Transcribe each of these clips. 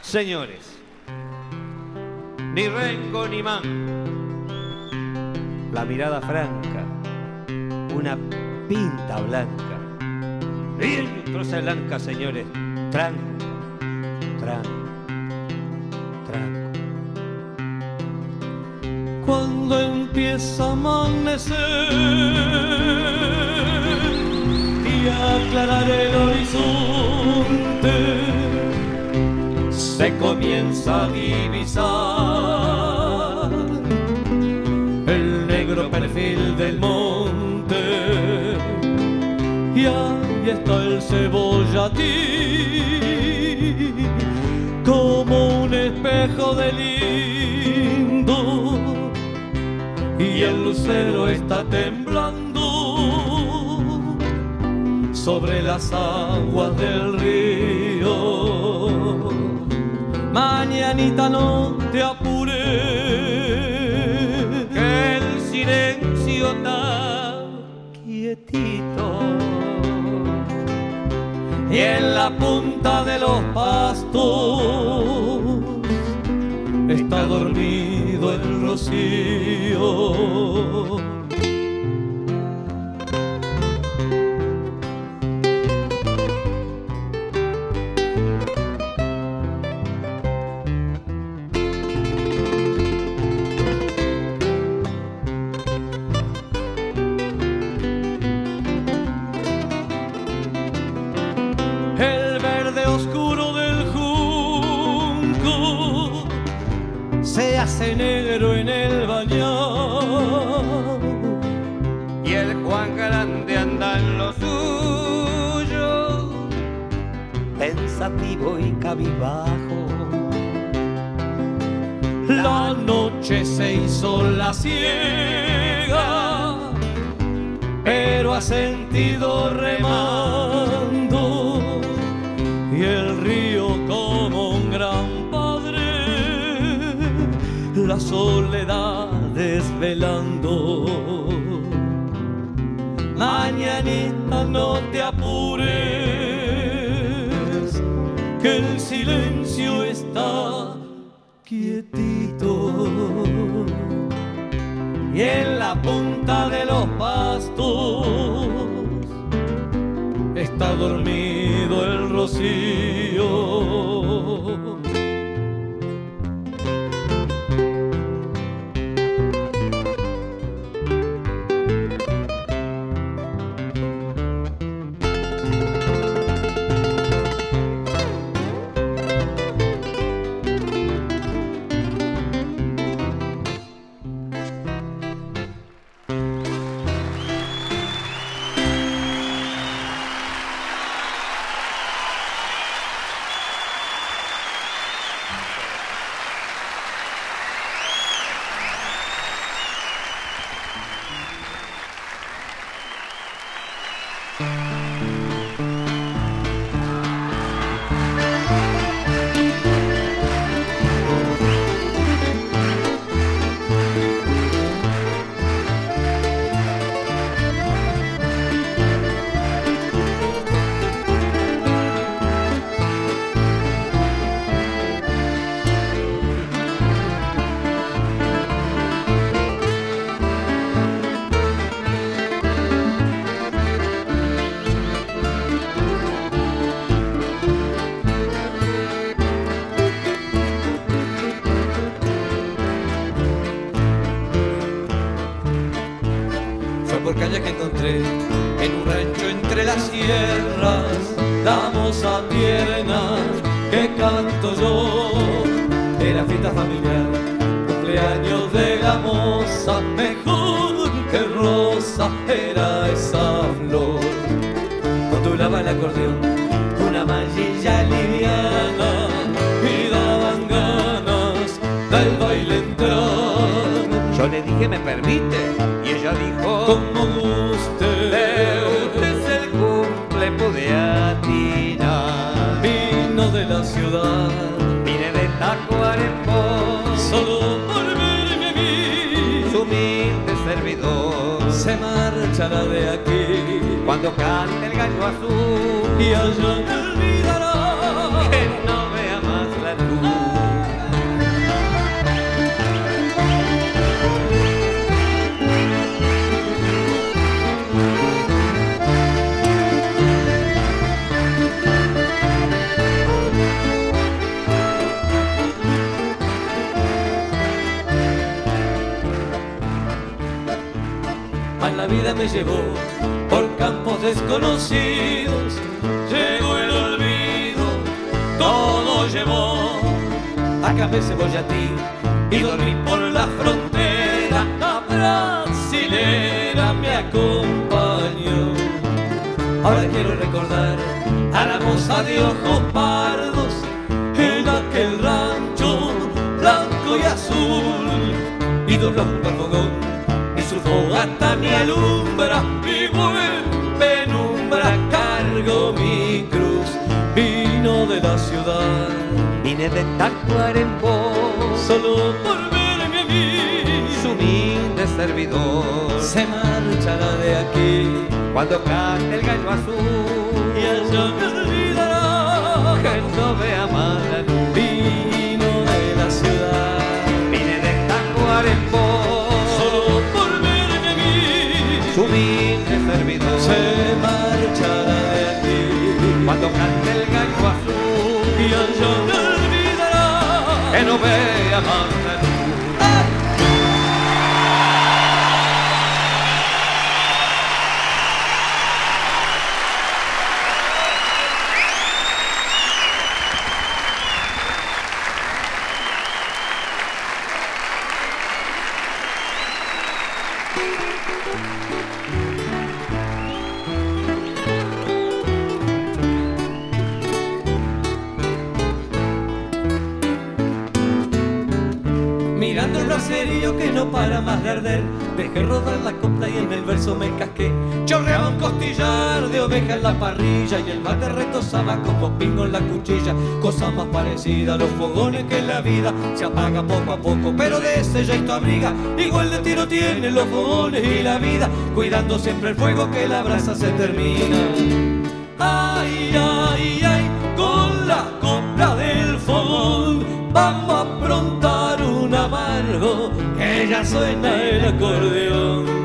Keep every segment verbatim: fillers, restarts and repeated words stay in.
Señores, ni rengo ni man, la mirada franca, una pinta blanca, bien lustrosa blanca, señores, tranco, tranco, tranco. Cuando empieza a amanecer y a aclarar el horizonte, se comienza a divisar el negro perfil del monte, y ahí está el Cebollatín como un espejo de lindo, y el lucero está temblando sobre las aguas del río. Mañanita, no te apures, que el silencio está quietito, y en la punta de los pastos está dormido el rocío. El verde oscuro del junco se hace negro en el bañado, y el Juan Grande anda en lo suyo, pensativo y cabizbajo. La noche se hizo la ciega, pero ha sentido remando, y el río como un gran padre la soledad desvelando. Mañanita, no te apures, que el silencio está quietito, y en la punta de los pastos está dormido el rocío. Por cañas que encontré en un rancho entre las sierras, damos a piernas que canto yo. Era fiesta familiar, cumpleaños de la moza, mejor que rosa era esa flor. Ondulaba el acordeón, una mallilla liviana, y daban ganas del baile entrar. Yo le dije, ¿me permite? Y ella dijo, como guste, de usted es el cumple, pude atinar. Vino de la ciudad, vine de Tacuarembó, solo por verme a mí, su humilde servidor. Se marchará de aquí cuando cante el gallo azul, y allá me olvidará que no vea más la la luz. La vida me llevó por campos desconocidos, llegó el olvido, todo llevó. Acá me voy a ti y dormí por la frontera, la brasilera me acompañó. Ahora quiero recordar a la moza de ojos pardos en aquel rancho blanco y azul, y dobló un fogón. Su fogata me alumbra, mi buen penumbra, cargo mi cruz. Vino de la ciudad, vine de Tacuarembó, solo por verme a mí. Su humilde servidor se marchará de aquí cuando cante el gallo azul, y allá me olvidará que no vea más la luz. Vino de la ciudad, vine de Tacuarembó, su humilde servidor se marchará de aquí cuando cante el gallo azul, y allá me olvidará que no vea más la luz. Mirando el braserillo que no para más de arder, dejé rodar la copla y en el verso me casqué. Chorreaba un costillar de oveja en la parrilla y el mate retosaba como pingo en la cuchilla. Cosa más parecida a los fogones que en la vida se apaga poco a poco, pero de ese ya esto abriga. Igual de tiro tienen los fogones y la vida, cuidando siempre el fuego que la brasa se termina. Ay, ay, ay, con la copla del fogón vamos a aprontar un amargo, que ya suena el acordeón.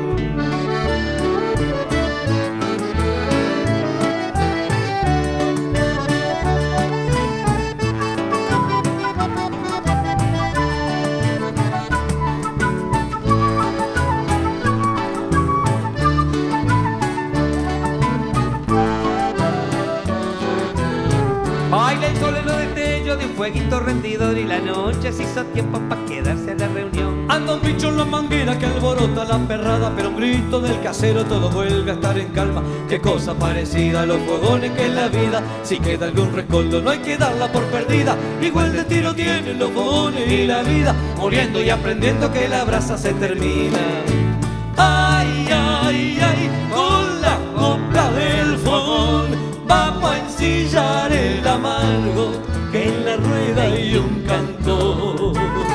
Baila el sol en lo de tello de un fueguito rendidor y la noche se hizo tiempo pa' quedarse a la reunión. Anda un bicho en la manguera que alborota la perrada, pero un grito del casero todo vuelve a estar en calma. Qué cosa parecida a los fogones que en la vida, si queda algún rescoldo no hay que darla por perdida. Igual de tiro tienen los fogones y la vida, muriendo y aprendiendo que la brasa se termina. Ay, ay, ay, con la copla del fogón vamos a ensillar el amargo, que en la rueda hay un cantor.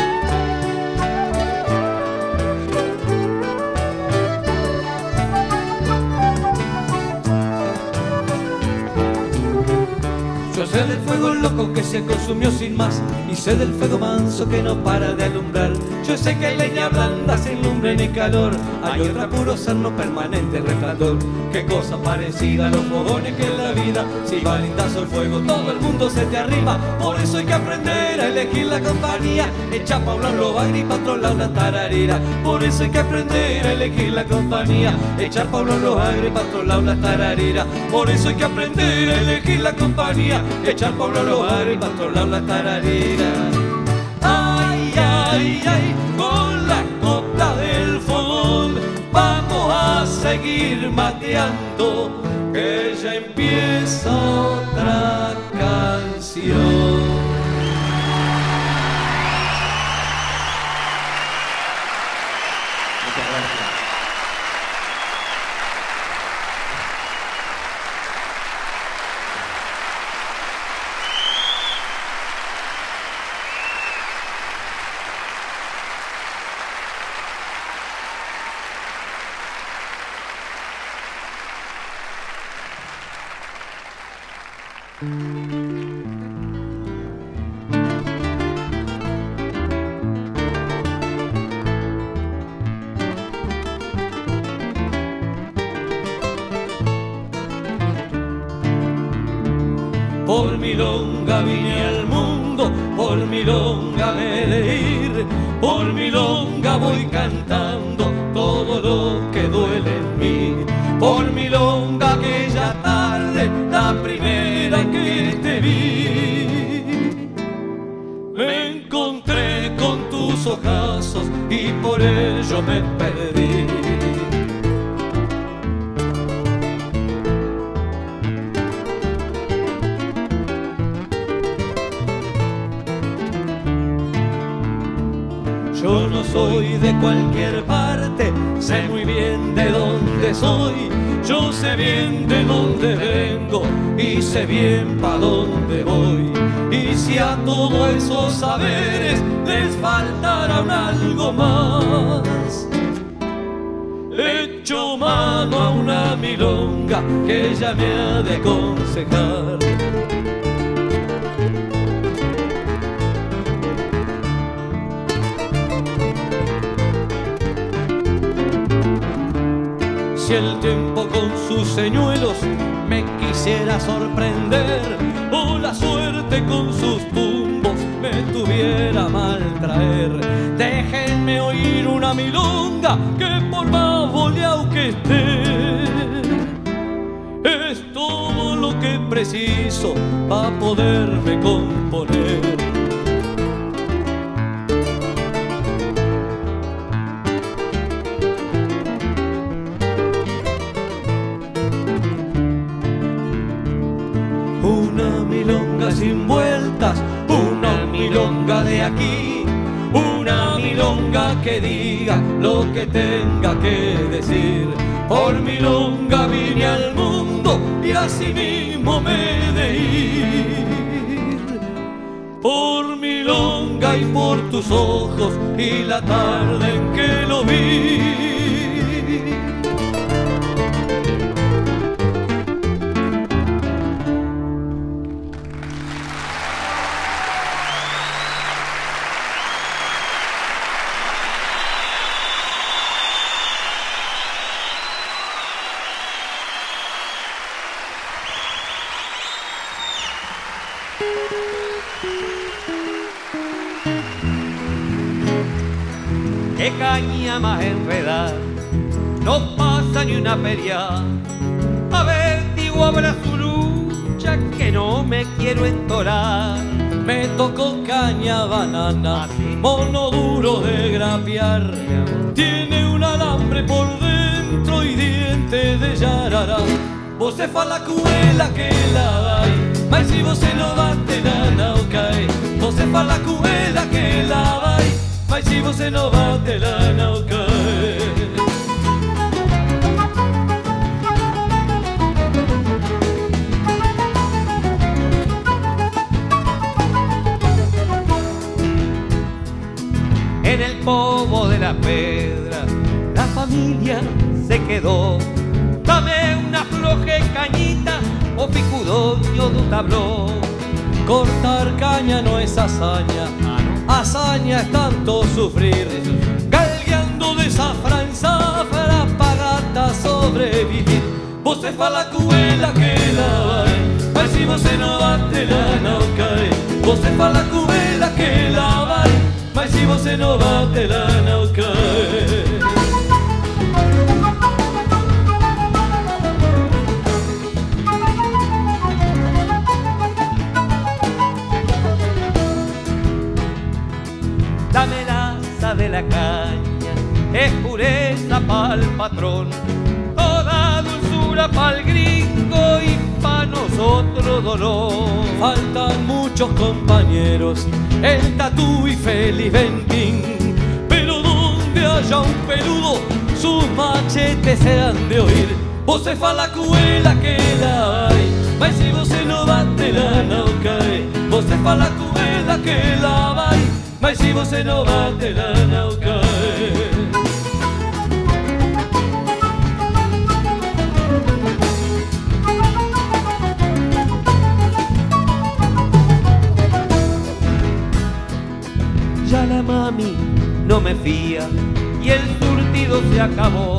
Yo sé del fuego loco que se consumió sin más, y sé del fuego manso que no para de alumbrar. Yo sé que hay leña blanda sin lumbre ni calor, hay otra puro serno permanente resplandor. Qué cosa parecida a los fogones que en la vida, si va lindazo el fuego todo el mundo se te arrima. Por eso hay que aprender a elegir la compañía, echar pa' un lado lo bagre y pa' otro lado la tararira. Por eso hay que aprender a elegir la compañía, echar pa' un lado lo bagre y pa' otro lado la tararira. Por eso hay que aprender a elegir la compañía, echar pa' un lado lo bagre y pa' otro lado la tararira. Ay, ay, ay, con la copla del fogón vamos a seguir mateando, que ya empieza otra canción. Muchas gracias. milonga vine al mundo, por milonga me he de ir, por milonga voy cantando todo lo que duele en mí. Por milonga aquella tarde, la primera que te vi, me encontré con tus ojazos y por ello me perdí. Yo no soy de cualquier parte, sé muy bien de dónde soy. Yo sé bien de dónde vengo y sé bien pa' dónde voy. Y si a todos esos saberes les faltará un algo más, echo mano a una milonga que ella me ha de aconsejar. Si el tiempo con sus señuelos me quisiera sorprender, o la suerte con sus tumbos me tuviera a mal traer, déjenme oír una milonga que por más boleado que esté, es todo lo que preciso para poderme componer. Una milonga sin vueltas, una milonga de aquí, una milonga que diga lo que tenga que decir. Por milonga vine al mundo y así mismo me he de ir. Por milonga y por tus ojos y la tarde en que lo vi. Qué caña más enredada, no pasa ni una feria. A ver, digo, habrá su lucha que no me quiero entorar. Me tocó caña banana, mono duro de grapear. Tiene un alambre por dentro y dientes de yarará. Vos se fa la cuela que la vai, mas si vos se no bate la naucae. Vos se fa la cuela que la vai, mas si vos se no bate la naucae. En el pomo de la pedra la familia se quedó. Dame una floje cañita o picudoño de un tablón. Cortar caña no es hazaña, hazaña es tanto sufrir. Galgueando de zafra en zafra para sobrevivir. Vos se fa la cuela que la vai, mas si vos se no bate la naucae. Vos se fa la cuela que la vai, mas si vos se no bate la naucae. Dame la asa de la caña, es pureza pa'l patrón, toda dulzura pa'l gringo y pa' nosotros dolor. Faltan muchos compañeros, el Tatú y Félix Ventín, pero donde haya un peludo, sus machetes se han de oír. Vos se fa la cuela que la hay, mas si vos se no bate la naucae. Vos se fa la cuela que la vai, mas si vos se no bate la naucae. Ya la mami no me fía y el surtido se acabó.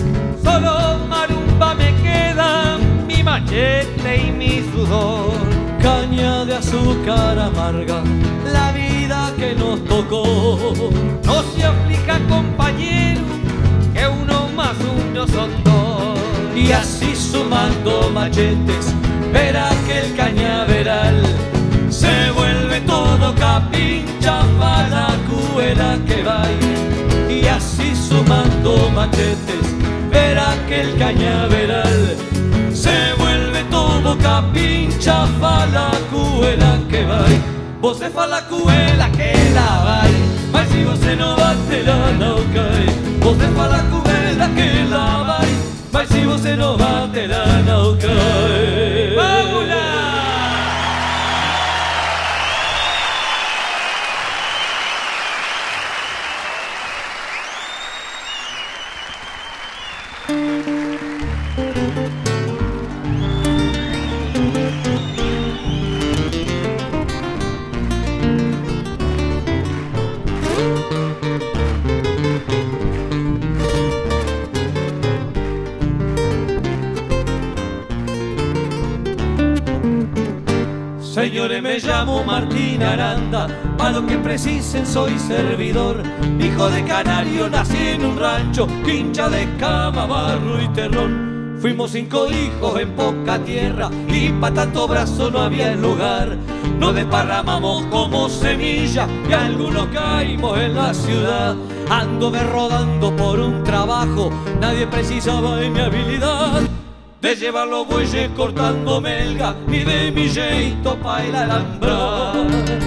Solo marumba me queda, mi machete y mi sudor. caña de azúcar amarga, la vida que nos tocó. No se aflija, compañero, que uno más uno son dos. Y así sumando machetes, verá que el cañaveral se vuelve todo capincha pa' la cuela que va. Y así sumando machetes, verá que el cañaveral se vuelve todo capincha pa' la cuela que va. Vos se fa la cuela que la vai, mas si vos se no bate la no cae. Vos se fa la cuela que la vai, mas si vos se no bate la no cae. ¡Vámonos! Señores, me llamo Martín Aranda, a lo que precisen soy servidor. Hijo de canario, nací en un rancho, hincha de cama, barro y terrón. Fuimos cinco hijos en poca tierra y pa' tanto brazo no había lugar. Nos desparramamos como semilla y algunos caímos en la ciudad. Anduve rodando por un trabajo, nadie precisaba de mi habilidad de llevar los bueyes cortando melga y de mi jeito pa' el alambrar.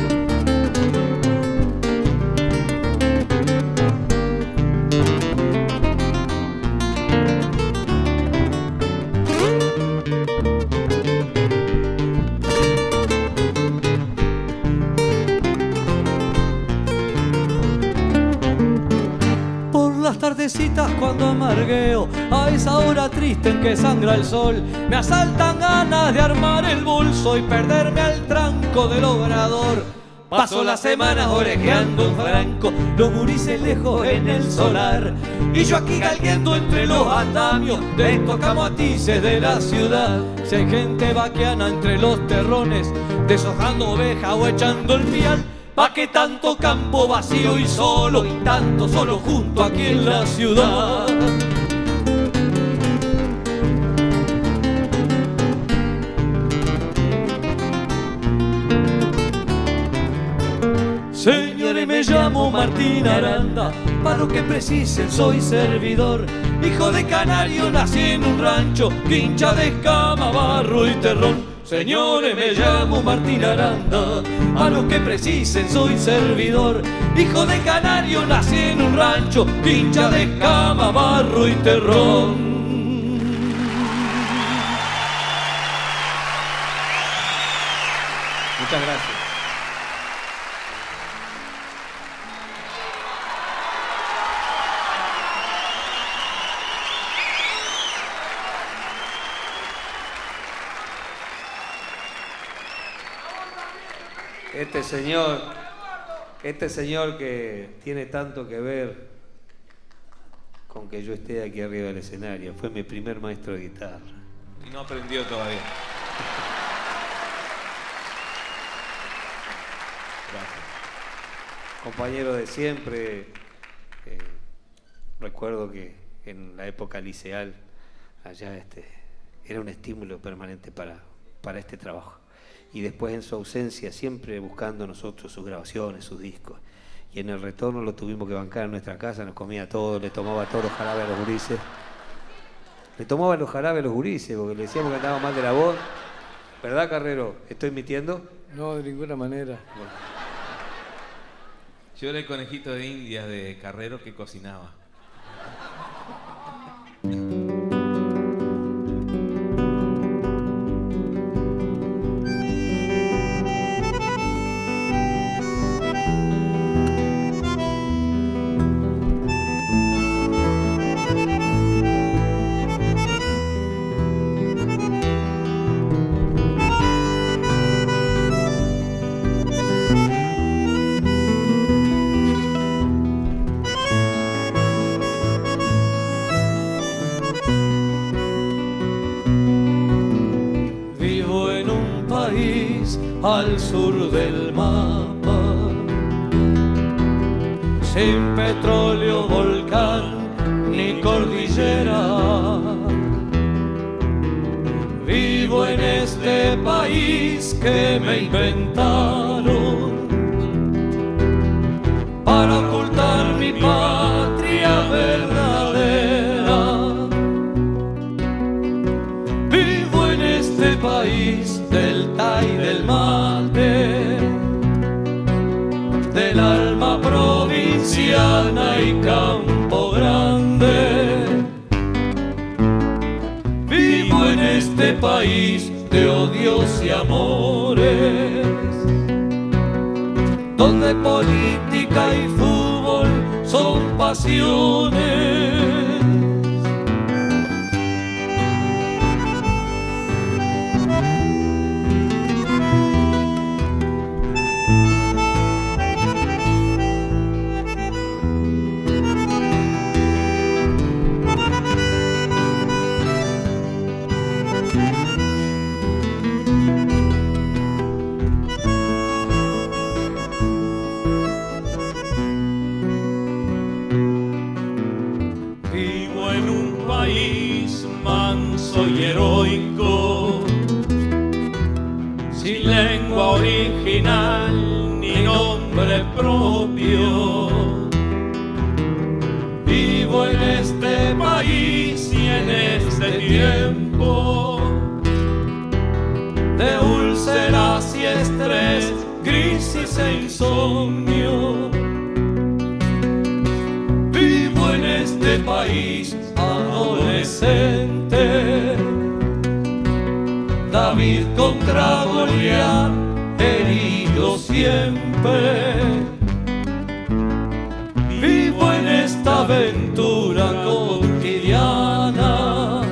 Tardecitas cuando amargueo, a esa hora triste en que sangra el sol, me asaltan ganas de armar el bolso y perderme al tranco del obrador. Paso las semanas orejeando un franco, los gurises lejos en el solar, y yo aquí galguendo entre los andamios de estos camatices de la ciudad. Si hay gente vaqueana entre los terrones, deshojando oveja o echando el pial, pa' que tanto campo vacío y solo, y tanto solo junto aquí en la ciudad. Señores, me llamo Martín Aranda, pa' lo que precisen soy servidor. Hijo de canario, nací en un rancho, hincha de escama, barro y terrón. Señores, me llamo Martín Aranda, a lo que precisen soy servidor. Hijo de canario, nací en un rancho, hincha de escama, barro y terrón. Muchas gracias. Este señor, este señor que tiene tanto que ver con que yo esté aquí arriba del escenario, fue mi primer maestro de guitarra. Y no aprendió todavía. Gracias. Compañero de siempre, eh, recuerdo que en la época liceal, allá este, era un estímulo permanente para, para este trabajo. Y después en su ausencia, siempre buscando nosotros sus grabaciones, sus discos. Y en el retorno lo tuvimos que bancar en nuestra casa, nos comía todo, le tomaba todos los jarabes a los gurises. Le tomaba los jarabes a los gurises, porque le decíamos que andaba mal de la voz. ¿Verdad, Carrero? ¿Estoy mintiendo? No, de ninguna manera. Bueno. Yo era el conejito de Indias de Carrero que cocinaba. al sur del mapa, sin petróleo, volcán ni cordillera. Vivo en este país que me inventaron para ocultar mi patria verdadera. Vivo en este país del tay, del mate, del alma provinciana y Campo Grande. Vivo en este país de odios y amores, donde política y fútbol son pasiones. Y heroico, sin lengua original ni nombre propio. Vivo en este país y en este tiempo de úlceras y estrés, crisis e insomnio. Vivo en este país adolescente, David contra Goliat, herido siempre. Vivo en esta aventura cotidiana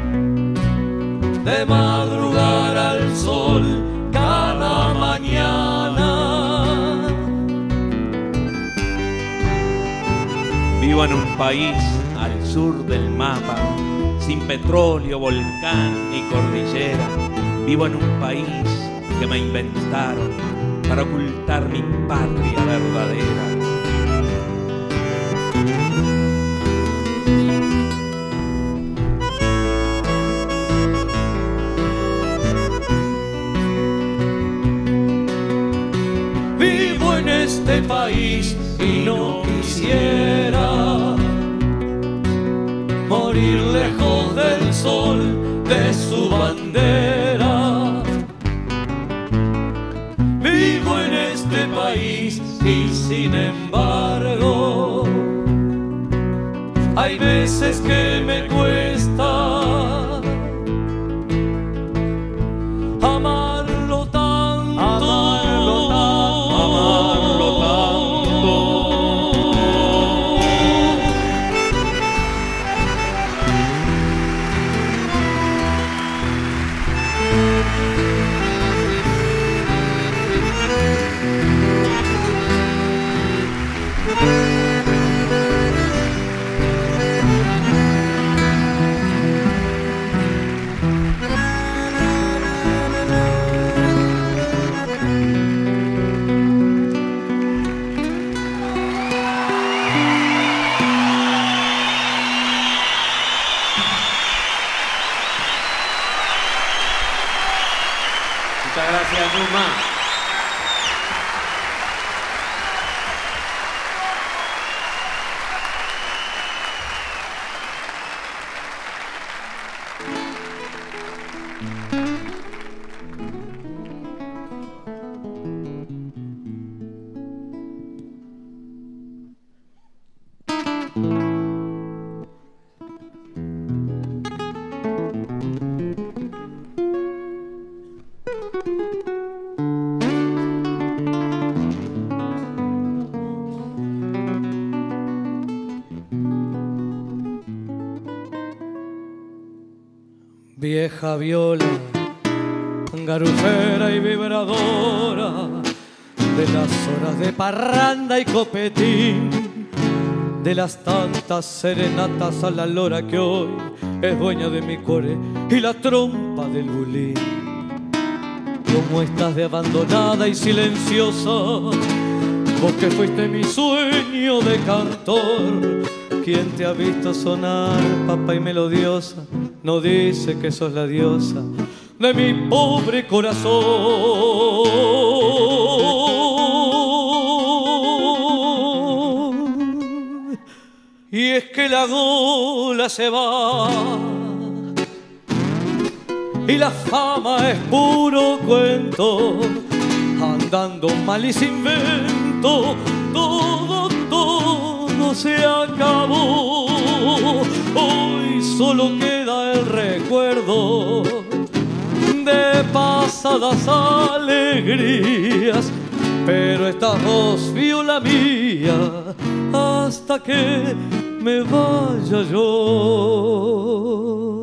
de madrugar al sol cada mañana. Vivo en un país al sur del mapa, sin petróleo, volcán ni cordillera. Vivo en un país que me inventaron para ocultar mi patria verdadera. Vivo en este país y no quisiera morir lejos del sol, de su bandera. Vivo en este país y sin embargo hay veces que me cuesta amarlo tanto, amarlo tanto, amarlo tanto. Muchas gracias, Numa. Vieja viola, garufera y vibradora de las horas de parranda y copetín, de las tantas serenatas a la lora que hoy es dueña de mi core y la trompa del bulín. cómo estás de abandonada y silenciosa. Vos que fuiste mi sueño de cantor, quien te ha visto sonar, papa y melodiosa, no dice que sos la diosa de mi pobre corazón. Y es que la gola se va y la fama es puro cuento, andando mal y sin vento, todo, todo se acabó. Hoy solo queda el recuerdo de pasadas alegrías, pero estás vos, viola mía, hasta que me vaya yo.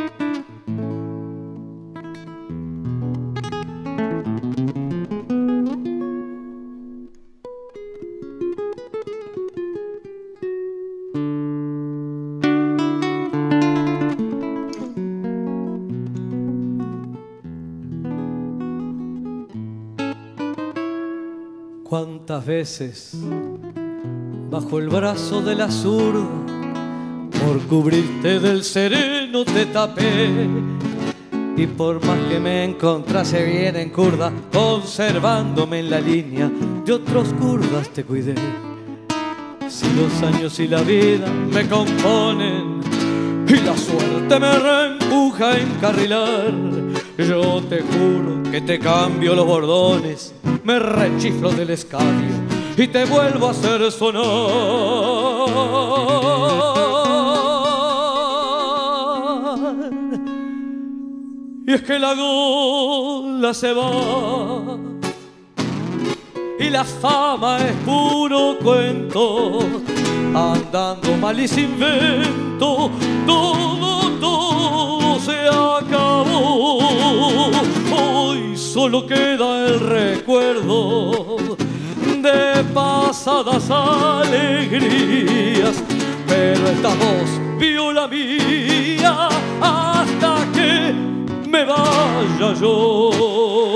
Cuántas veces bajo el brazo de la zurda, por cubrirte del sereno te tapé, y por más que me encontrase bien en curda, conservándome en la línea de otros curdas te cuidé. Si los años y la vida me componen y la suerte me reempuja a encarrilar, yo te juro que te cambio los bordones, me rechiflo del escabio y te vuelvo a hacer sonar. Y es que la gola se va y la fama es puro cuento, andando mal y sin vento, todo, todo se acabó. Hoy solo queda el recuerdo de pasadas alegrías, pero esta voz, viola mía, hasta que me vaya yo.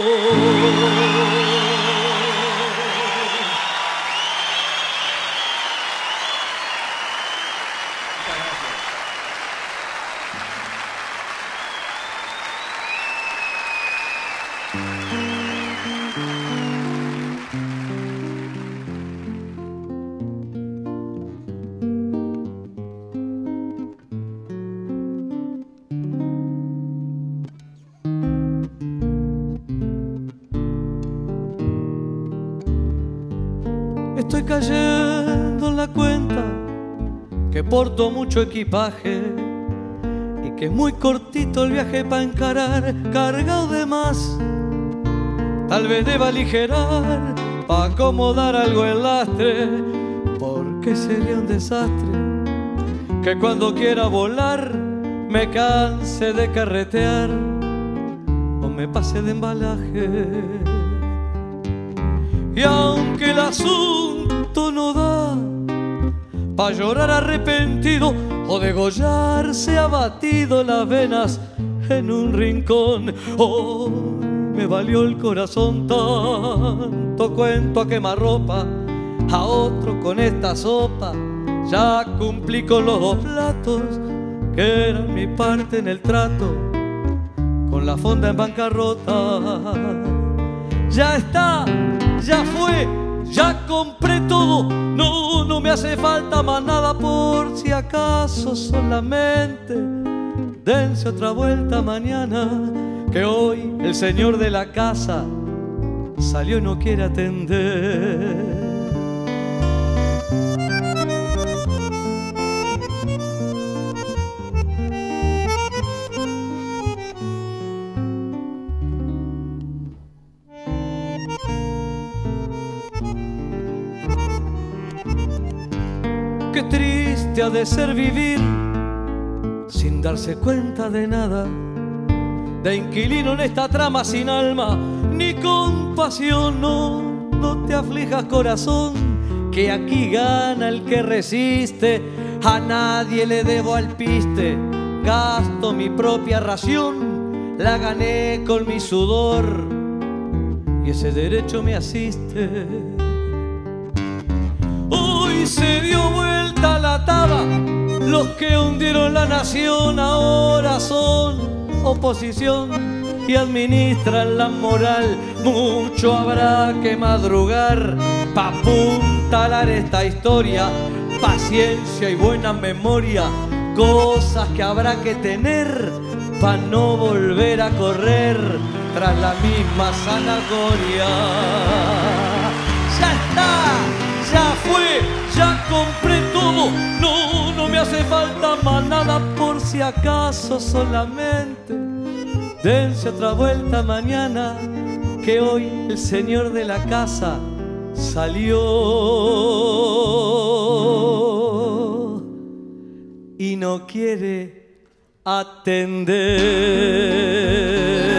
Estoy cayendo en la cuenta que porto mucho equipaje y que es muy cortito el viaje para encarar, cargado de más. Tal vez deba aligerar para acomodar algo el lastre, porque sería un desastre que cuando quiera volar me canse de carretear o me pase de embalaje. Y aunque el asunto no da pa' llorar arrepentido o degollarse abatido las venas en un rincón, oh, me valió el corazón tanto cuento a quemarropa, a otro con esta sopa ya cumplí con los dos platos que eran mi parte en el trato con la fonda en bancarrota. Ya está, ya fue, ya compré todo, no, no me hace falta más nada por si acaso solamente dense otra vuelta mañana, que hoy el señor de la casa salió y no quiere atender. Qué triste ha de ser vivir sin darse cuenta de nada, de inquilino en esta trama sin alma ni compasión. No, no te aflijas corazón, que aquí gana el que resiste. A nadie le debo al piste, gasto mi propia ración, la gané con mi sudor y ese derecho me asiste. Hoy se dio vuelta la taba, los que hundieron la nación ahora son oposición y administran la moral. Mucho habrá que madrugar pa' apuntalar esta historia, paciencia y buena memoria, cosas que habrá que tener pa' no volver a correr tras la misma zanahoria. ¡Ya está! ¡Ya fue! ¡Ya compré todo! No, no me hace falta más nada, por si acaso solamente dense otra vuelta mañana, que hoy el señor de la casa salió y no quiere atender.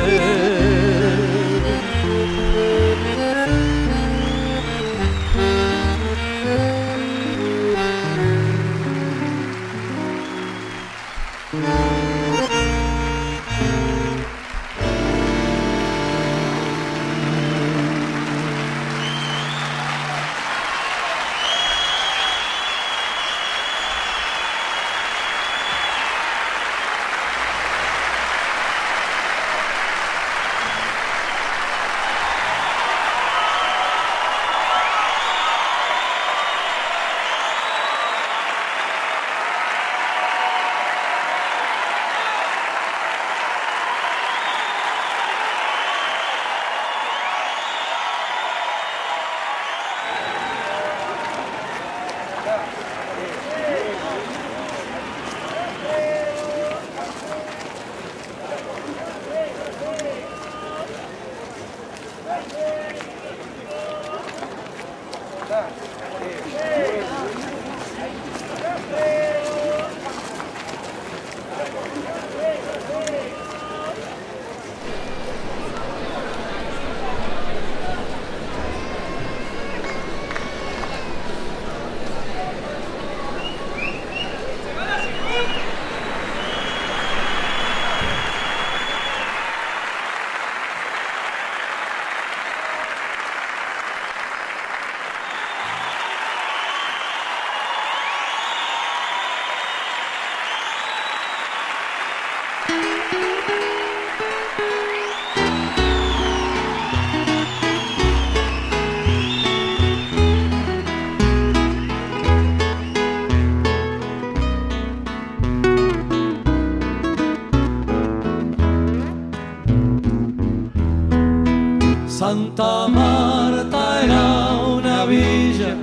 Santa Marta era una villa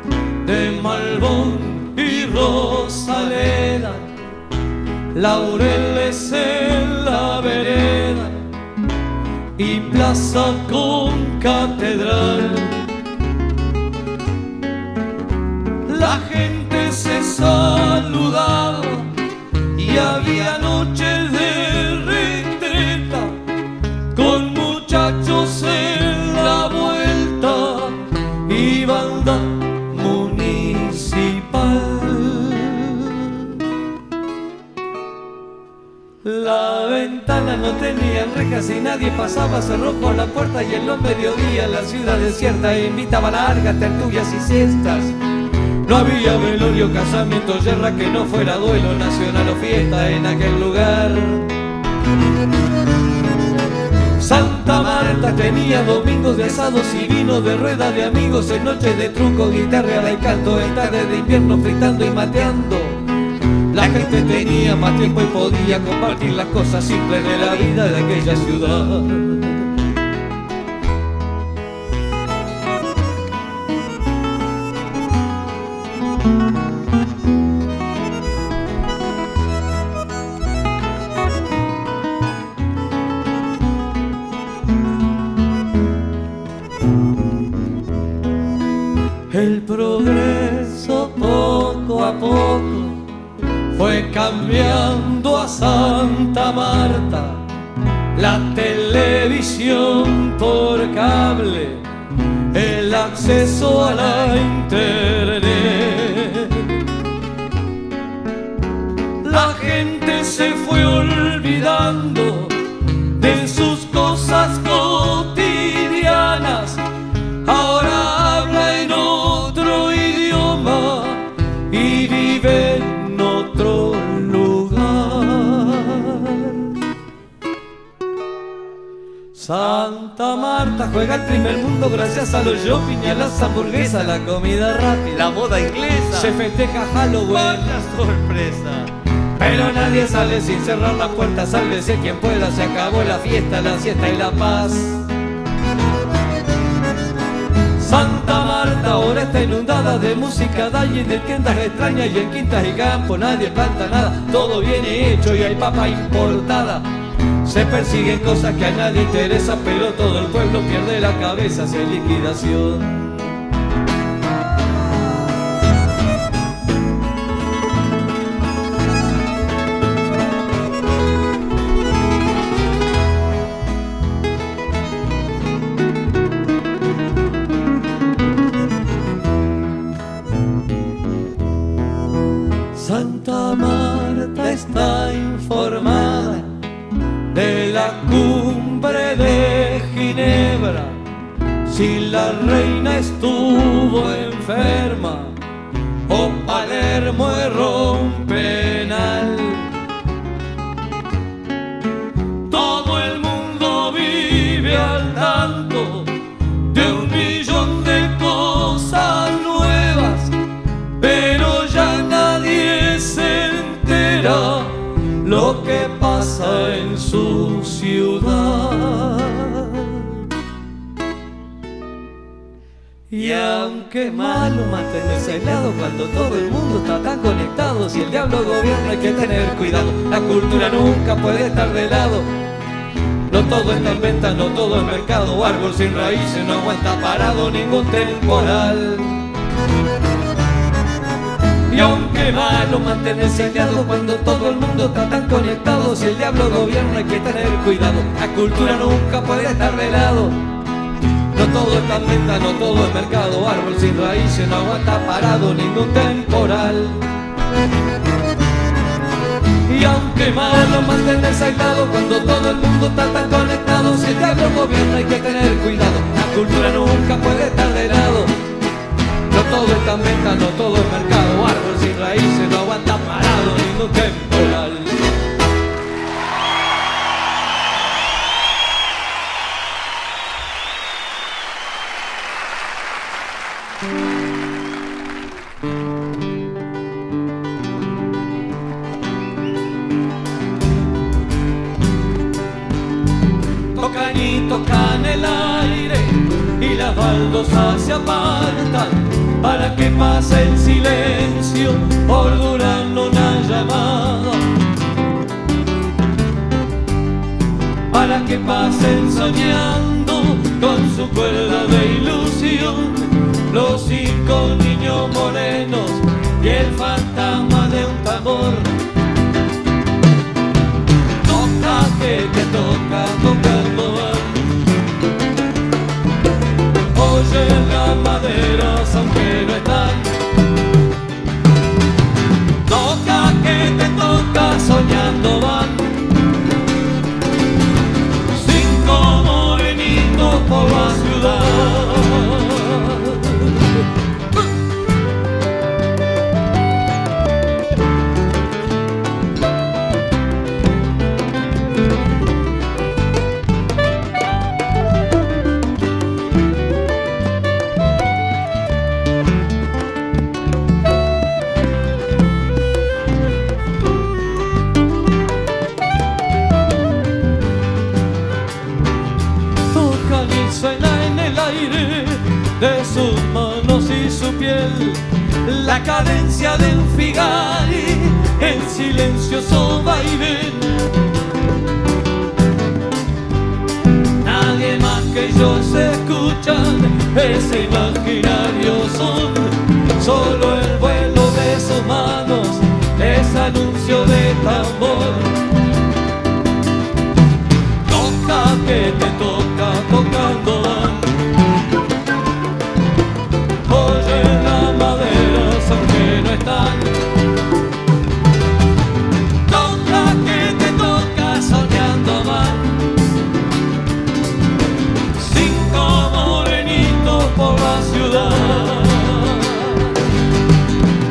de Malbón y Rosaleda, laureles en la vereda y plaza con catedral. La gente se saludaba y había noches de retreta con muchachos en la vuelta y banda municipal. La ventana no tenía rejas y nadie pasaba, cerró con la puerta y en los mediodías la ciudad desierta invitaba largas tertulias y siestas. No había velorio, casamiento, guerra que no fuera duelo nacional o fiesta en aquel lugar. Santa Marta tenía domingos de asados y vino de rueda de amigos, en noches de truco, guitarra y canto, en tardes de invierno fritando y mateando. La gente tenía más tiempo y podía compartir las cosas simples de la vida de aquella ciudad. El progreso poco a poco fue cambiando a Santa Marta, la televisión por cable, el acceso a la internet. La gente se fue olvidando Santa Marta juega el primer mundo gracias a los shopping y a las hamburguesas, la comida rápida, La moda inglesa. se festeja Halloween. ¡Vaya sorpresa! Pero nadie sale sin cerrar la puerta, sálvese quien pueda, se acabó la fiesta, la siesta y la paz. Santa Marta ahora está inundada de música, dalle de tiendas extrañas y en quintas y campos nadie planta nada, todo viene hecho y hay papa importada. Se persiguen cosas que a nadie interesa, pero todo el pueblo pierde la cabeza si hay liquidación. Santa Marta está informada de la cumbre de Ginebra, si la reina estuvo enferma o Palermo erró un penal. Todo el mundo vive al tanto de un millón de cosas nuevas, pero ya nadie se entera lo que pasa en su ciudad. Y aunque es malo mantenerse aislado cuando todo el mundo está tan conectado, si el diablo gobierna hay que tener cuidado, la cultura nunca puede estar de lado. No todo está en venta, no todo es mercado, árbol sin raíces no aguanta parado ningún temporal. Y aunque malo mantenerse aislado cuando todo el mundo está tan conectado, si el diablo gobierna hay que tener cuidado, la cultura nunca puede estar de lado. No todo está en venta, no todo es mercado, árbol sin raíces no aguanta parado ningún temporal. Y aunque malo mantenerse aislado cuando todo el mundo está tan conectado, si el diablo gobierna hay que tener cuidado, la cultura nunca puede estar de lado. No todo está en venta, no todo es mercado, árbol sin raíces no aguanta parado ningún temporal. Tocan y tocan el aire y las baldosas se apartan para que pase el silencio por durar una llamada, para que pasen soñando con su cuerda de ilusión los cinco niños morenos y el fantasma de un tambor. Toca que te toca, tocando van. Oye las maderas aunque no están. Toca que te toca, soñando van. Cinco morenitos por la ciudad. De sus manos y su piel, la cadencia de un Figari, el silencioso vaivén. Nadie más que ellos escuchan ese imaginario son, solo el vuelo de sus manos es anuncio de tambor. Toca que te toca, tocando van. Que no están. Toca que te toca, soñando van. Cinco morenitos por la ciudad.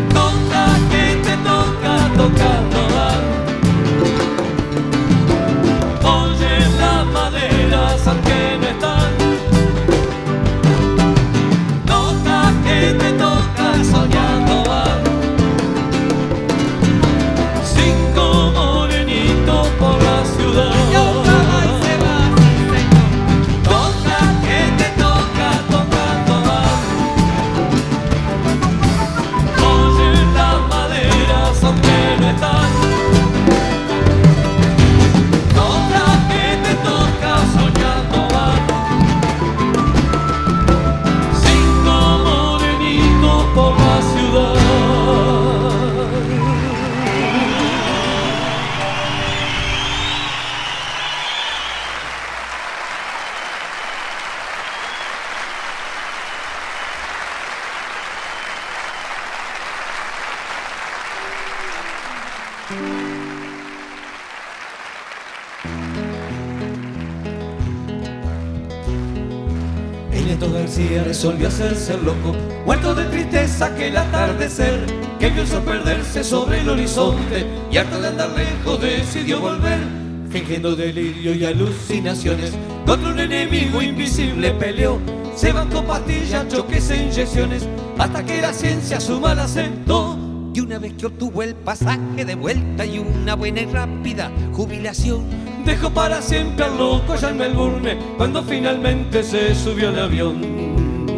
El Nieto García resolvió hacerse loco, muerto de tristeza que el atardecer, que vio el sol perderse sobre el horizonte y harto de andar lejos decidió volver, fingiendo delirio y alucinaciones. Contra un enemigo invisible peleó, se bancó pastillas, choques e inyecciones, hasta que la ciencia su mal aceptó. Y una vez que obtuvo el pasaje de vuelta y una buena y rápida jubilación, dejó para siempre al loco allá en Melbourne cuando finalmente se subió al avión.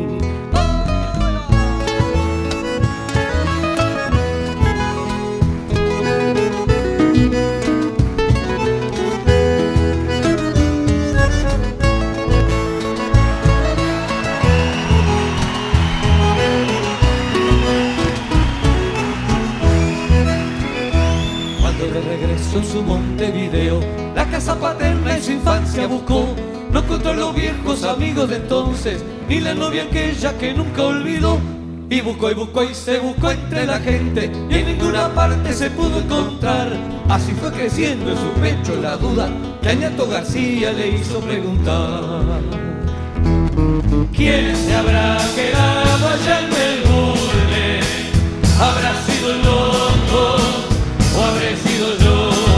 En su Montevideo, la casa paterna en su infancia buscó. No encontró a los viejos amigos de entonces, ni la novia aquella que nunca olvidó. Y buscó y buscó y se buscó entre la gente, y en ninguna parte se pudo encontrar. Así fue creciendo en su pecho la duda que a Nieto García le hizo preguntar: ¿quién se habrá quedado allá en Melbourne? ¿Habrá sido el loco o habré sido yo?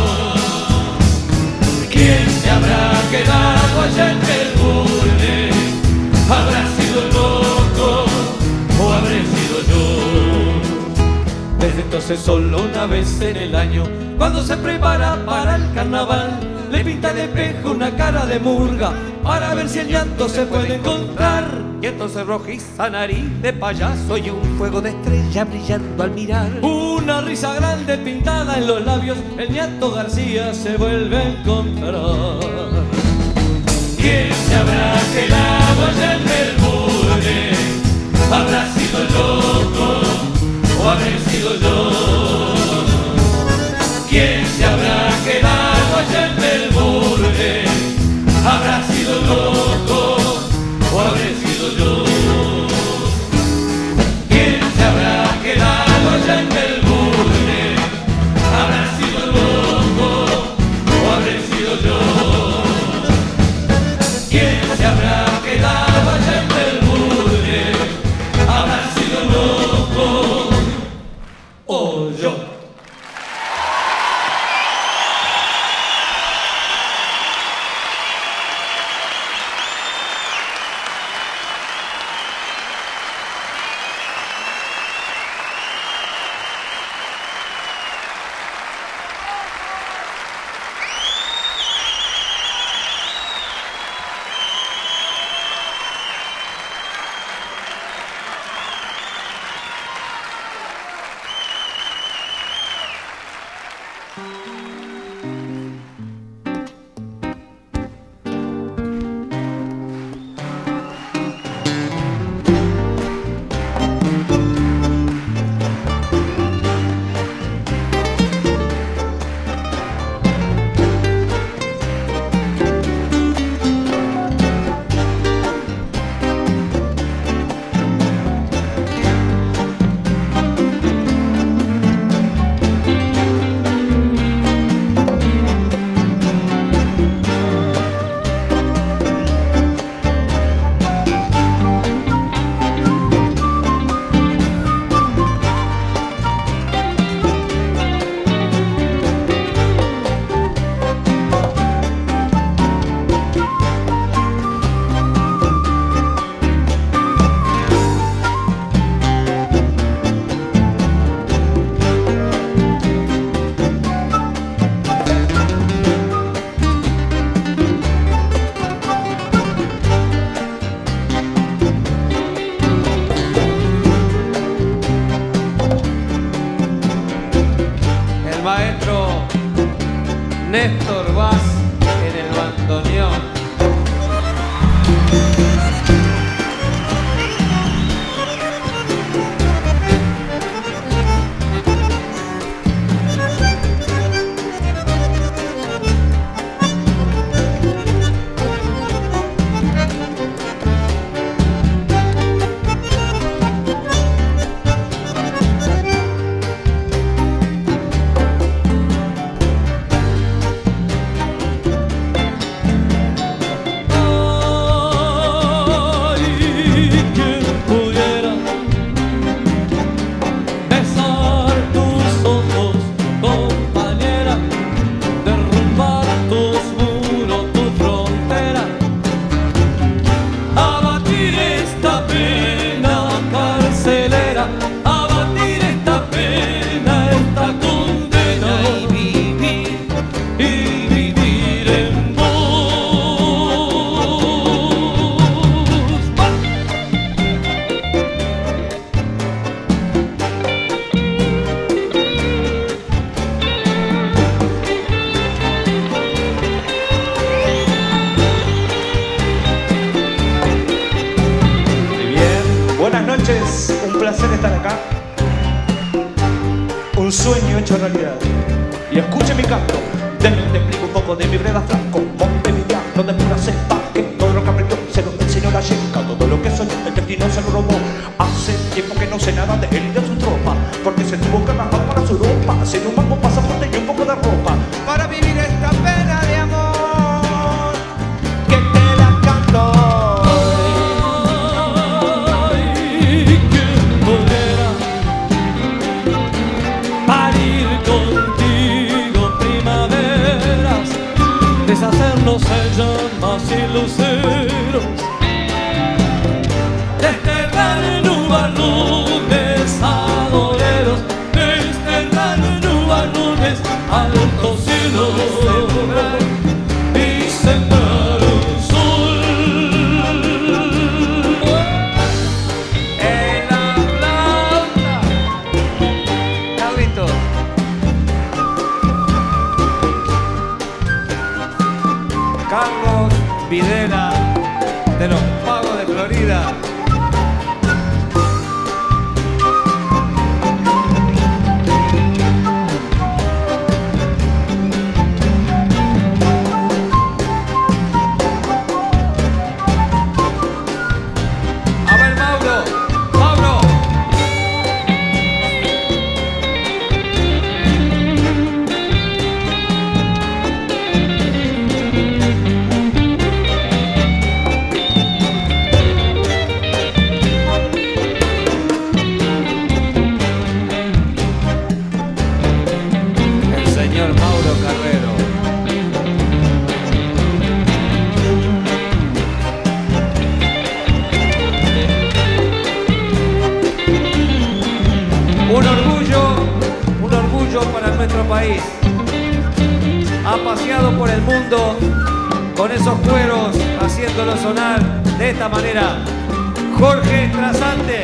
¿Quién se habrá quedado allá en Melbourne? ¿Habrá sido el loco o habré sido yo? Desde entonces solo una vez en el año, cuando se prepara para el carnaval, le pinta al espejo una cara de murga para ver si el llanto se puede encontrar. Y entonces rojiza nariz de payaso y un fuego de estrella brillando al mirar. Una risa grande pintada en los labios, el Nieto García se vuelve a encontrar. ¿Quién se habrá quedado allá en Melbourne? ¿Habrá sido el loco o habré sido yo? ¿Quién se habrá quedado allá en Melbourne? ¿Habrá sido el loco o habré sido yo? ¿Quién se habrá quedado allá en Melbourne? ¿Habrá sido el loco o habré sido yo? ¿Quién se habrá quedado allá en Melbourne? ¿Habrá sido el loco o yo? Néstor Vaz en el bandoneón. sueño hecho realidad. Y escuche mi canto, déjame te explico un poco de mi breva franco. Montevideano de pura cepa, que todo lo que aprendió se lo enseñó la yeca. Todo lo que soñó el destino se lo robó. Hace tiempo que no sé nada de él y de su tropa, porque se tuvo que bajar para su ropa, sin un mango, pasaporte y un poco de ropa, para vivir esta pena de amor que te la canto. Ay, que pudiera parir contigo primaveras, deshacernos en llamas y luceros, desterrar nubarrones adoreros, desterrar nubarrones altos cielos y sembrar un sol En la flauta. Carlitos. Carlos Videla, de los Pagos de Florida. A ver, Mauro, Mauro. El señor Mauro Carrero. Un orgullo, un orgullo para nuestro país. Ha paseado por el mundo con esos cueros, haciéndolo sonar de esta manera. Jorge Trasante.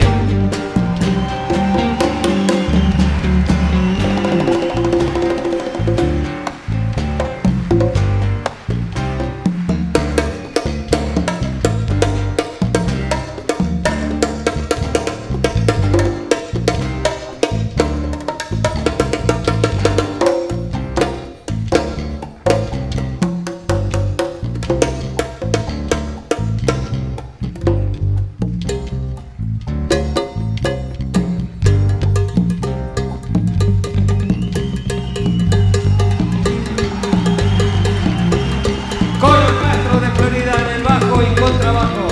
Coro Castro de Florida en el bajo y contrabajo.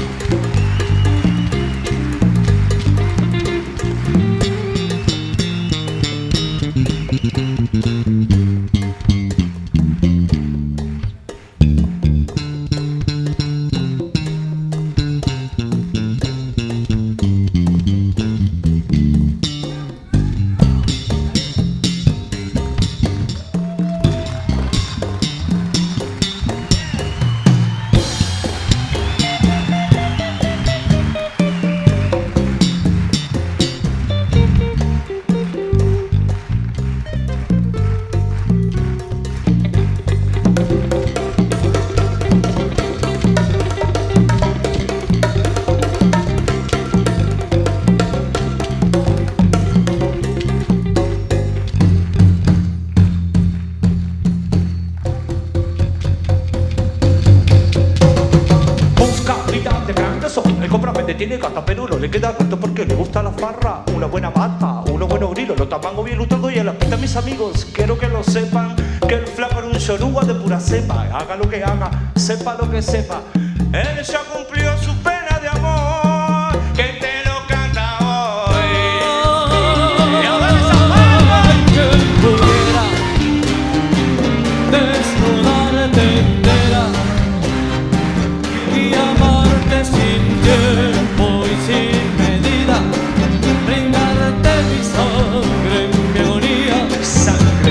El compravende tiene gata, pero no le queda gato porque le gusta la farra, una buena bata, unos buenos grilos, los tamangos bien lustrados y a la pista, mis amigos. Quiero que lo sepan, que el flaco era un chorúa de pura cepa. Haga lo que haga, sepa lo que sepa. Él ya cumplió su pena de amor, que te lo canta hoy. Y ahora esa palma que pudiera desnudarte entera y amarte sin tiempo y sin medida, brindarte mi sangre, mi agonía, sangre,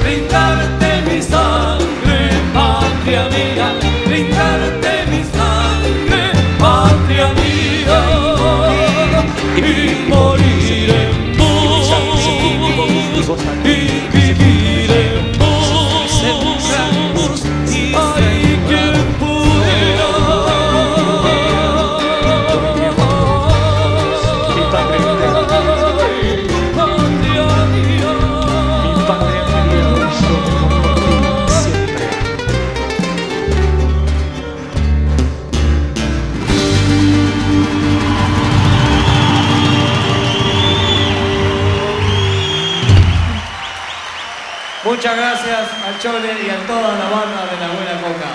brindarte mi sangre, patria mía, brindarte mi sangre. Muchas gracias al Chole y a toda la banda de La Buena Coca.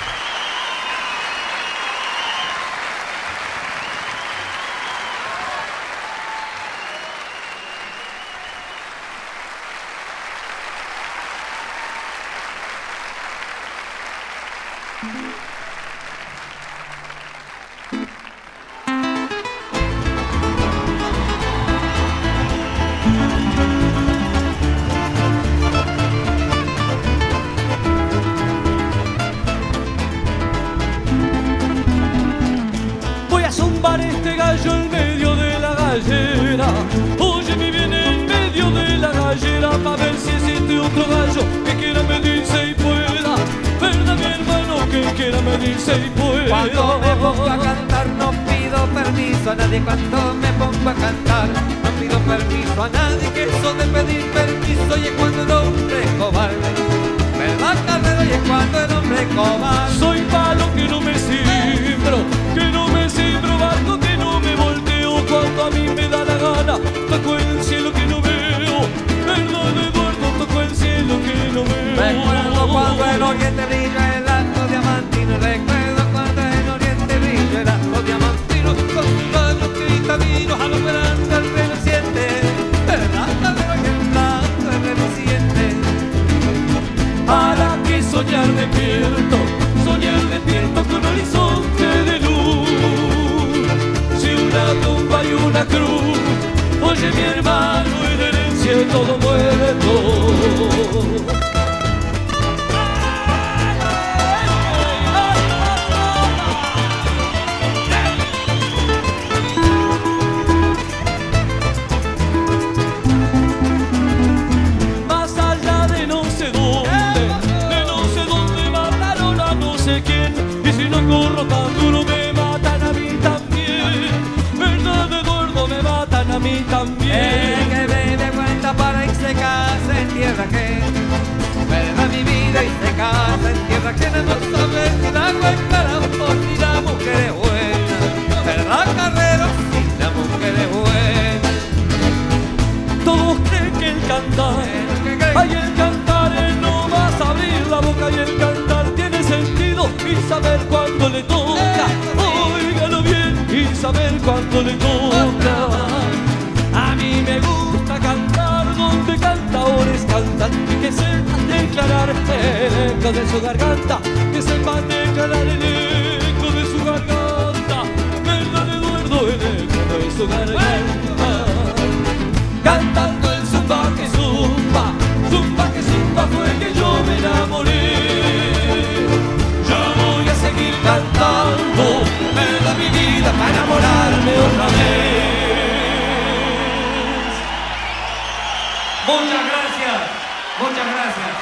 Este gallo en medio de la gallera, oye mi bien en medio de la gallera, pa' ver si existe otro gallo que quiera medirse y pueda, verdad mi hermano, que quiera medirse y pueda. Cuando me pongo a cantar no pido permiso a nadie, cuando me pongo a cantar no pido permiso a nadie, que eso de pedir permiso y es cuando el hombre es cobarde, verdad Carrero, y es cuando el hombre es cobarde. Soy palo que no me simbro, que no me simbro, barco que no me volteo, cuando a mí me da la gana, toco el cielo que no veo, verdad Eduardo, toco el cielo que no veo. Recuerdo cuando el oriente brilla el arco diamantino, recuerdo cuando el oriente brilla el arco diamantino, con sus rayos cristalinos alumbrando el reluciente, verdad Carrero, y el blanco el reluciente. ¿Para qué soñar despierto? Soñar despierto con horizonte de luz. Si una tumba y una cruz, oye mi hermano, en herencia de todo muerto. Y si no corro tan duro me matan a mí también, verdad Eduardo, me matan a mí también. El que me dé cuenta para irse casa en tierra que, verdad mi vida, y se casa en tierra que no sabe si la cuenta la amor ni la mujer es buena, verdad Carrero, si la mujer es buena. Todos creen que el cantar, ay el cantar él no vas a abrir la boca, y el cantar tiene sentido y saber cuándo le toca, óigalo bien, y saber cuándo le toca. A mí me gusta cantar donde cantadores cantan y que sepan declarar el eco de su garganta, que sepan declarar el eco de su garganta, verdad Eduardo, el eco de su garganta. Cantando el zumba que zumba, zumba que zumba fue que yo me enamoré. Yo voy a seguir cantando, me da mi vida para enamorarme otra vez. Muchas gracias, muchas gracias.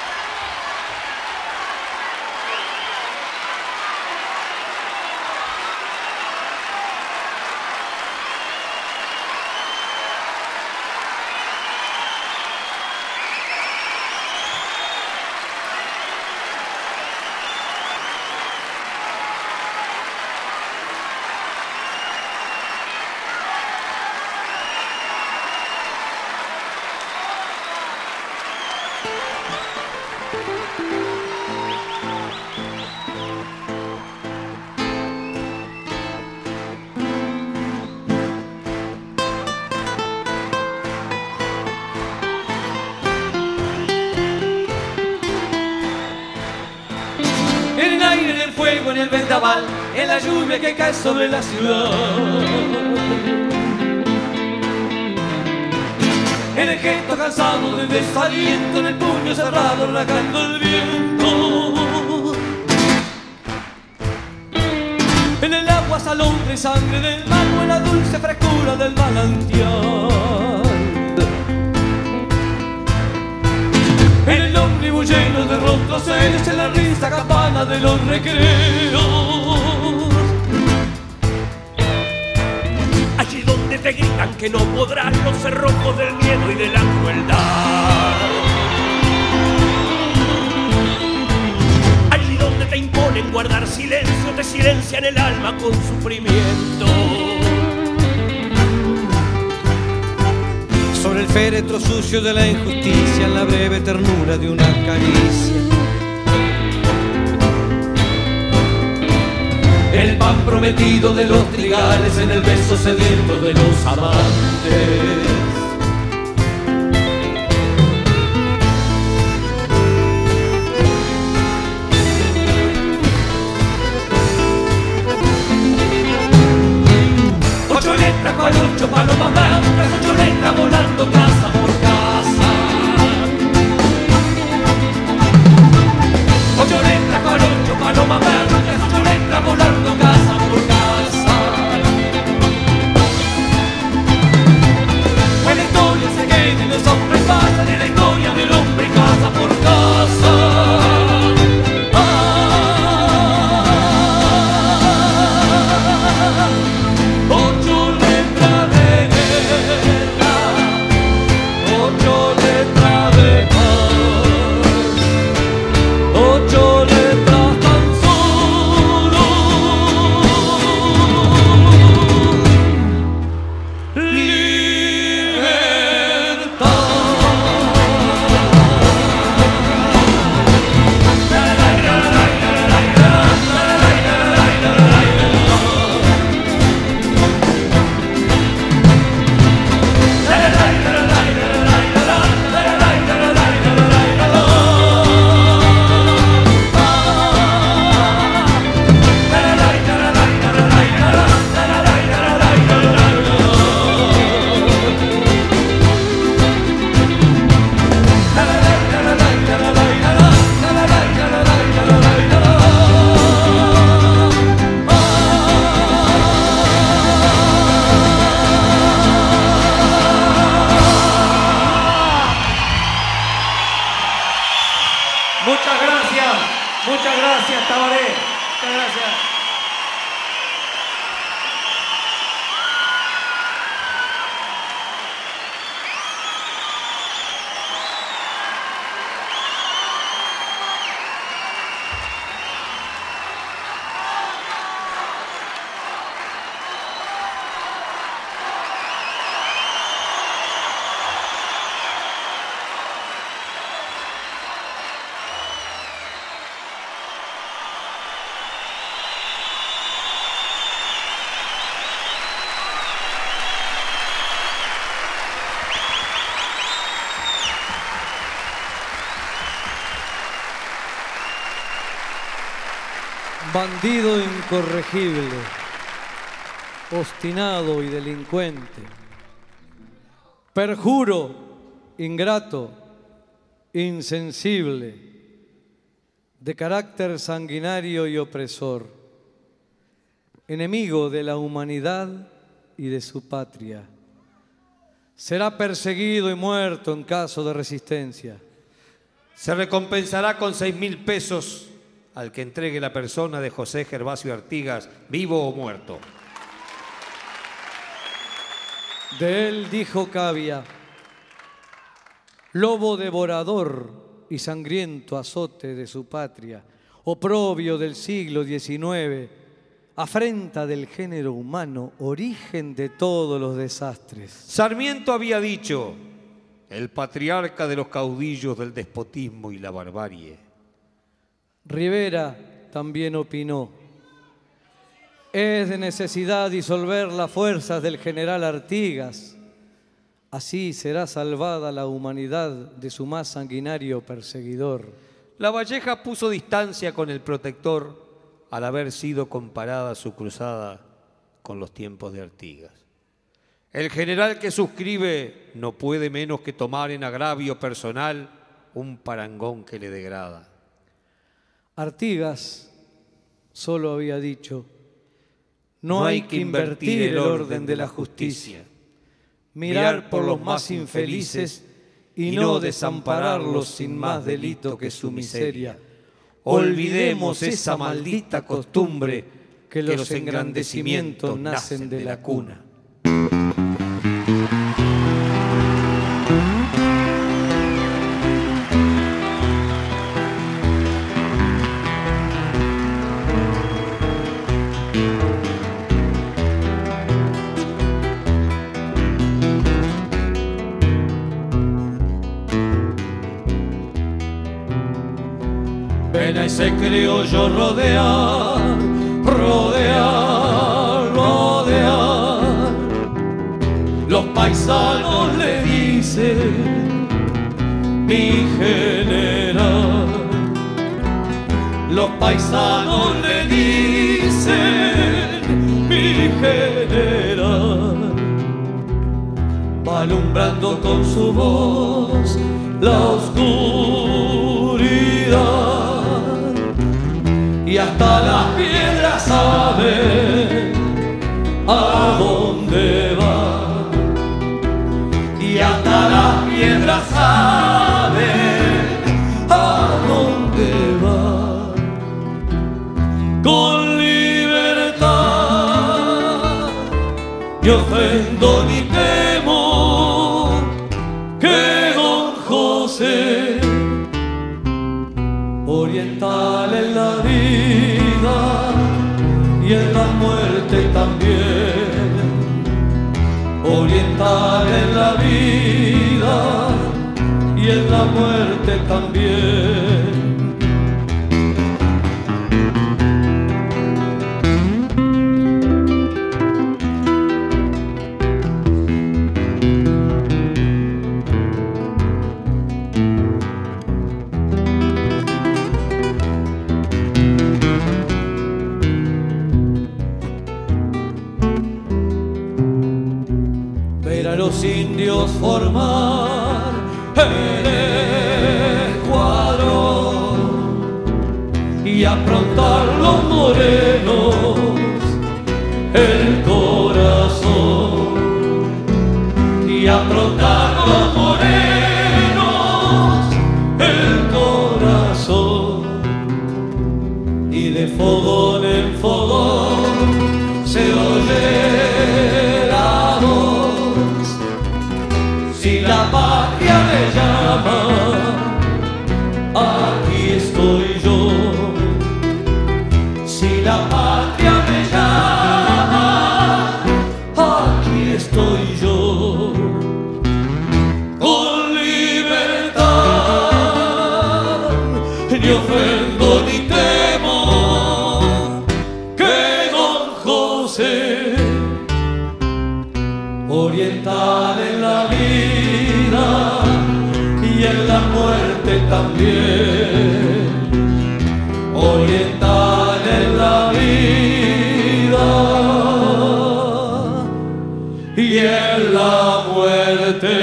En el vendaval, en la lluvia que cae sobre la ciudad, en el gesto cansado de desaliento, en el puño cerrado rasgando el viento, en el agua salombre y sangre del mar, o en la dulce frescura del manantial, en el ómnibus lleno de rostros serios, en la risa campana de los recreos. Allí donde te gritan que no podrás, los cerrojos del miedo y de la crueldad. Allí donde te imponen guardar silencio, te silencian el alma con sufrimiento. Sobre el féretro sucio de la injusticia, en la breve ternura de una caricia. El pan prometido de los trigales en el beso sediento de los amantes. Ocho letras con ocho palomas blancas, ocho letras volando casa por casa. Ocho letras con ocho palomas blancas, ocho letras volando casa por casa. Pues la historia se queda y los hombres pasan, y la historia del hombre casa por casa. Muchas gracias, muchas gracias, Tabaré. Muchas gracias. Bandido incorregible, obstinado y delincuente, perjuro, ingrato, insensible, de carácter sanguinario y opresor, enemigo de la humanidad y de su patria. Será perseguido y muerto en caso de resistencia. Se recompensará con seis mil pesos al que entregue la persona de José Gervasio Artigas, vivo o muerto. De él dijo Cavia: lobo devorador y sangriento azote de su patria, oprobio del siglo diecinueve, afrenta del género humano, origen de todos los desastres. Sarmiento había dicho: el patriarca de los caudillos del despotismo y la barbarie. Rivera también opinó: es de necesidad disolver las fuerzas del general Artigas, así será salvada la humanidad de su más sanguinario perseguidor. La Valleja puso distancia con el protector al haber sido comparada su cruzada con los tiempos de Artigas. El general que suscribe no puede menos que tomar en agravio personal un parangón que le degrada. Artigas solo había dicho: no, no hay que invertir el orden de la justicia, mirar por los más infelices y no desampararlos sin más delito que su miseria. Olvidemos esa maldita costumbre que los engrandecimientos nacen de la cuna. suena ese criollo rodear, rodear, rodear. Los paisanos le dicen mi general. Los paisanos le dicen mi general. Va alumbrando con su voz la oscuridad y hasta las piedras saben a dónde va, y hasta las piedras saben a dónde va. Con libertad ni ofendo ni temo que don José, oriental en la vida y en la muerte también, oriental en la vida y en la muerte también. Ver a los indios formar el escuadrón y aprontar los morenos el corazón, y aprontar los morenos el corazón, y de fogón en fogón se oye la voz. Si la patria me llama, aquí estoy yo. Si la patria me llama, aquí estoy yo. Con libertad ni ofendo ni temo que don José, oriental en la vida y en la muerte también, oriental en la vida y en la muerte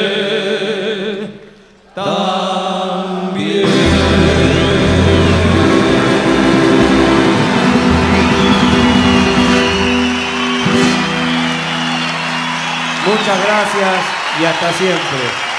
también. Muchas gracias y hasta siempre.